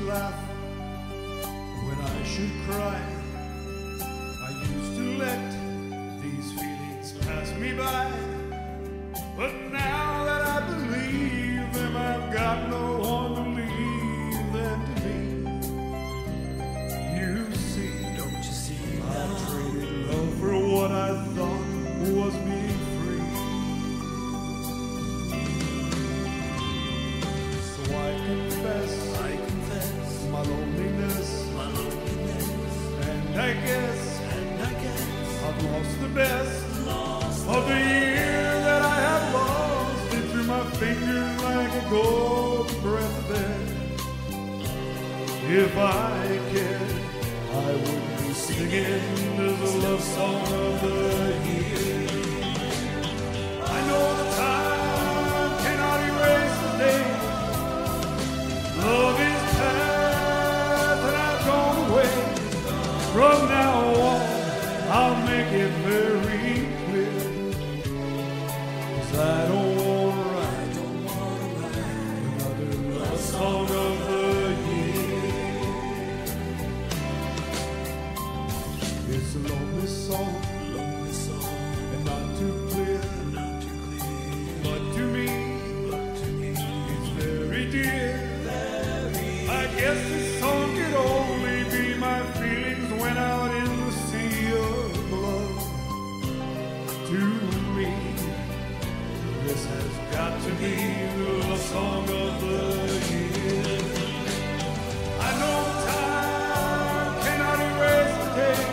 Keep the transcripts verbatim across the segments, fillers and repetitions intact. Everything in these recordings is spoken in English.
laugh when I should cry. I used to let these feelings pass me by, but now that I believe them, I've got no one to leave them to me. You see, don't you see, I traded love for what I thought was being free. So I confess, I confess my loneliness, my loneliness, and I guess, and I guess I've lost the best lost of the year that I have lost it through my fingers like a gold breath of air. If I cared, I would be singing as a love song of the year. I know the time cannot erase the day. Love is past and I've gone away. From now on, I'll make it very clear, 'cause I don't want to write another love song of the year. It's a lonely song, lonely song, and not too clear, not too clear. But to me, but to me, it's very dear. Very I guess this song could only be my feelings went out in the sea of love. To me, this has got to be the love song of the year. I know time cannot erase the days.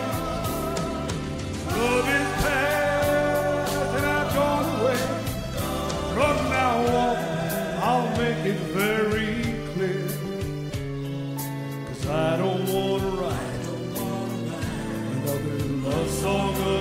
Love is past and I've gone away. From now on, I'll make it very clear, 'cause I don't want to write another love song of